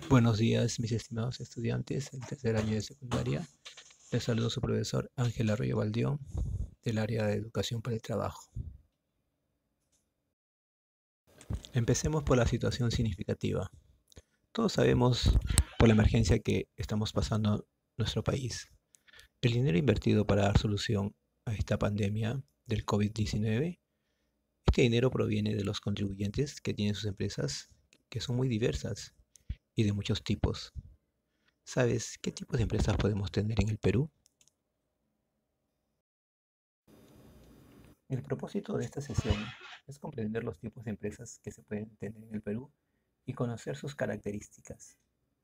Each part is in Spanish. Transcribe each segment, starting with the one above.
Buenos días, mis estimados estudiantes del tercer año de secundaria. Les saludo su profesor Ángel Arroyo Baldión, del área de Educación para el Trabajo. Empecemos por la situación significativa. Todos sabemos por la emergencia que estamos pasando en nuestro país. El dinero invertido para dar solución a esta pandemia del COVID-19, este dinero proviene de los contribuyentes que tienen sus empresas, que son muy diversas y de muchos tipos. ¿Sabes qué tipos de empresas podemos tener en el Perú? El propósito de esta sesión es comprender los tipos de empresas que se pueden tener en el Perú y conocer sus características.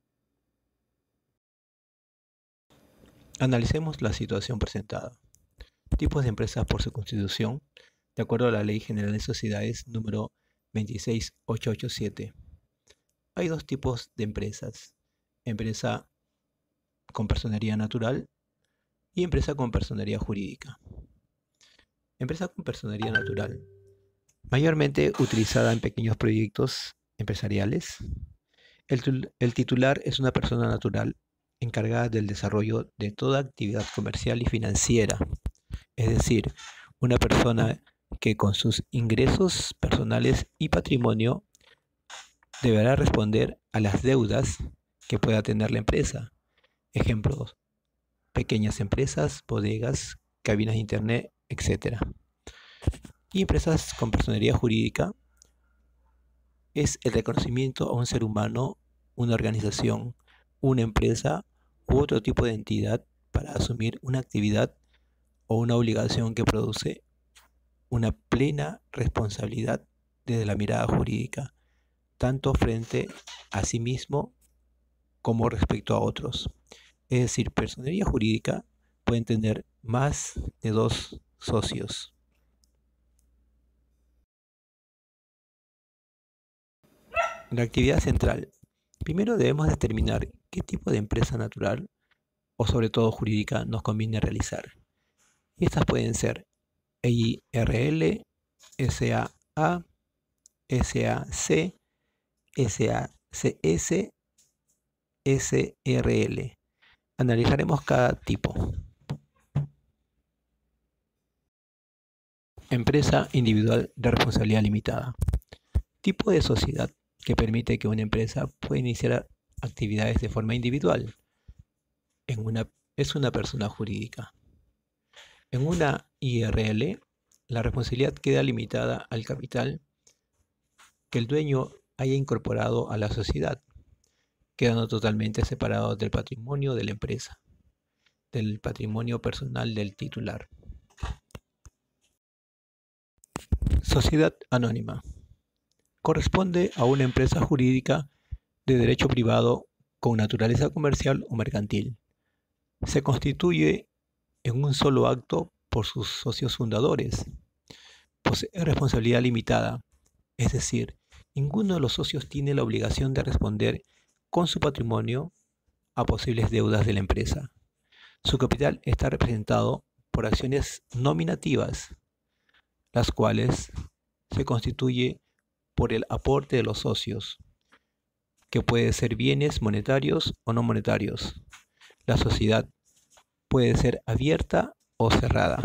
Analicemos la situación presentada. Tipos de empresas por su constitución, de acuerdo a la Ley General de Sociedades número 26887. Hay dos tipos de empresas: empresa con personería natural y empresa con personería jurídica. Empresa con personería natural, mayormente utilizada en pequeños proyectos empresariales. El titular es una persona natural encargada del desarrollo de toda actividad comercial y financiera, es decir, una persona que con sus ingresos personales y patrimonio deberá responder a las deudas que pueda tener la empresa. Ejemplos: pequeñas empresas, bodegas, cabinas de internet, etc. Y empresas con personería jurídica es el reconocimiento a un ser humano, una organización, una empresa u otro tipo de entidad para asumir una actividad o una obligación que produce una plena responsabilidad desde la mirada jurídica, tanto frente a sí mismo como respecto a otros. Es decir, personería jurídica pueden tener más de 2 socios. La actividad central. Primero debemos determinar qué tipo de empresa natural o sobre todo jurídica nos conviene realizar. Y estas pueden ser EIRL, SAA, SAC, SACS, SRL. Analizaremos cada tipo. Empresa individual de responsabilidad limitada. Tipo de sociedad que permite que una empresa pueda iniciar actividades de forma individual. Es una persona jurídica. En una IRL, la responsabilidad queda limitada al capital que el dueño haya incorporado a la sociedad, quedando totalmente separado del patrimonio de la empresa, del patrimonio personal del titular. Sociedad anónima. Corresponde a una empresa jurídica de derecho privado con naturaleza comercial o mercantil. Se constituye en un solo acto por sus socios fundadores. Posee responsabilidad limitada, es decir, ninguno de los socios tiene la obligación de responder con su patrimonio a posibles deudas de la empresa. Su capital está representado por acciones nominativas, las cuales se constituye por el aporte de los socios, que puede ser bienes monetarios o no monetarios. La sociedad puede ser abierta o cerrada.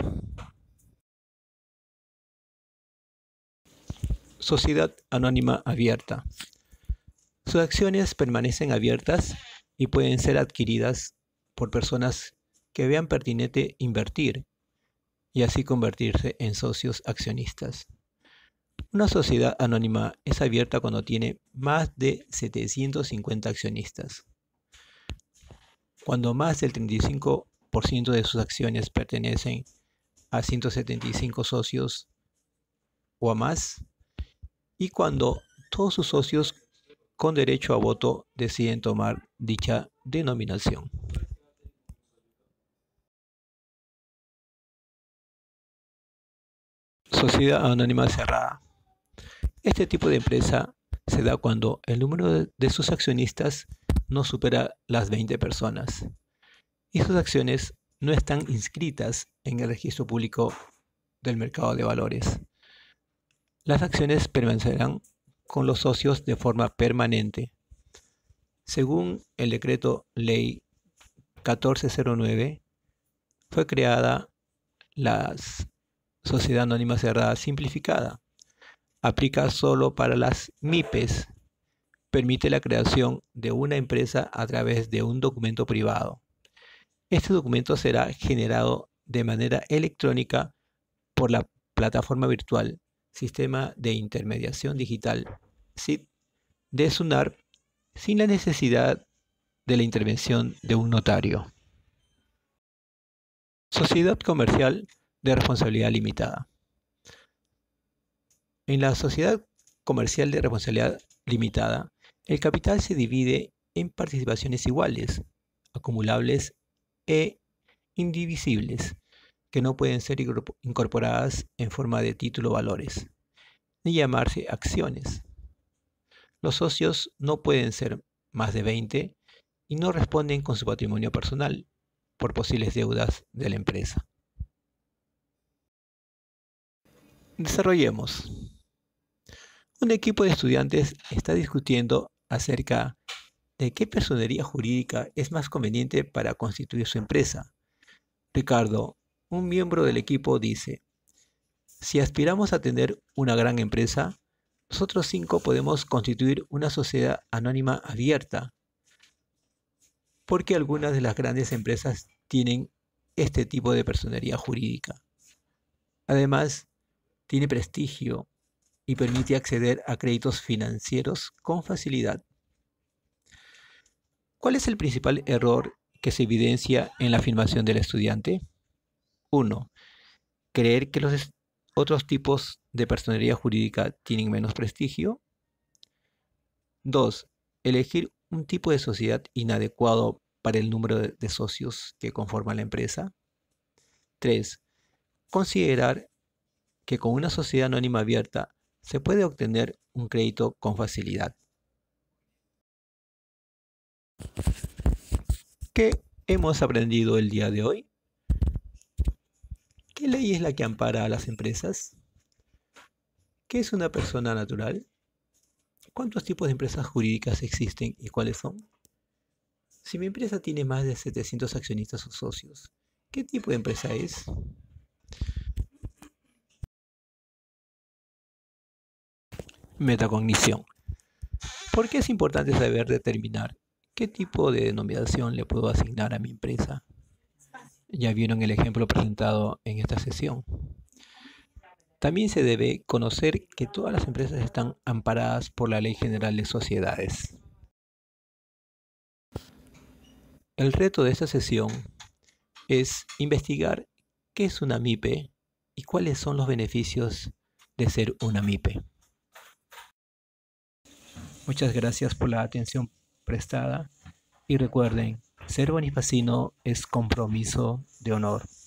Sociedad anónima abierta. Sus acciones permanecen abiertas y pueden ser adquiridas por personas que vean pertinente invertir y así convertirse en socios accionistas. Una sociedad anónima es abierta cuando tiene más de 750 accionistas. Cuando más del 35% de sus acciones pertenecen a 175 socios o a más, y cuando todos sus socios con derecho a voto deciden tomar dicha denominación. Sociedad anónima cerrada. Este tipo de empresa se da cuando el número de sus accionistas no supera las 20 personas y sus acciones no están inscritas en el registro público del mercado de valores. Las acciones permanecerán con los socios de forma permanente. Según el decreto ley 1409, fue creada la Sociedad Anónima Cerrada Simplificada. Aplica solo para las MIPES. Permite la creación de una empresa a través de un documento privado. Este documento será generado de manera electrónica por la plataforma virtual Sistema de Intermediación Digital, SID, de SUNAR, sin la necesidad de la intervención de un notario. Sociedad Comercial de Responsabilidad Limitada. En la sociedad comercial de responsabilidad limitada, el capital se divide en participaciones iguales, acumulables e indivisibles, que no pueden ser incorporadas en forma de título o valores, ni llamarse acciones. Los socios no pueden ser más de 20 y no responden con su patrimonio personal por posibles deudas de la empresa. Desarrollemos. Un equipo de estudiantes está discutiendo acerca de qué personería jurídica es más conveniente para constituir su empresa. Ricardo, un miembro del equipo, dice: si aspiramos a tener una gran empresa, nosotros 5 podemos constituir una sociedad anónima abierta, porque algunas de las grandes empresas tienen este tipo de personería jurídica. Además, tiene prestigio y permite acceder a créditos financieros con facilidad. ¿Cuál es el principal error que se evidencia en la afirmación del estudiante? 1. Creer que los otros tipos de personería jurídica tienen menos prestigio. 2. Elegir un tipo de sociedad inadecuado para el número de socios que conforman la empresa. 3. Considerar que con una sociedad anónima abierta se puede obtener un crédito con facilidad. ¿Qué hemos aprendido el día de hoy? ¿Qué ley es la que ampara a las empresas? ¿Qué es una persona natural? ¿Cuántos tipos de empresas jurídicas existen y cuáles son? Si mi empresa tiene más de 700 accionistas o socios, ¿qué tipo de empresa es? Metacognición. ¿Por qué es importante saber determinar qué tipo de denominación le puedo asignar a mi empresa? Ya vieron el ejemplo presentado en esta sesión. También se debe conocer que todas las empresas están amparadas por la Ley General de Sociedades. El reto de esta sesión es investigar qué es una MIPE y cuáles son los beneficios de ser una MIPE. Muchas gracias por la atención prestada y recuerden, ser bonifacino es compromiso de honor.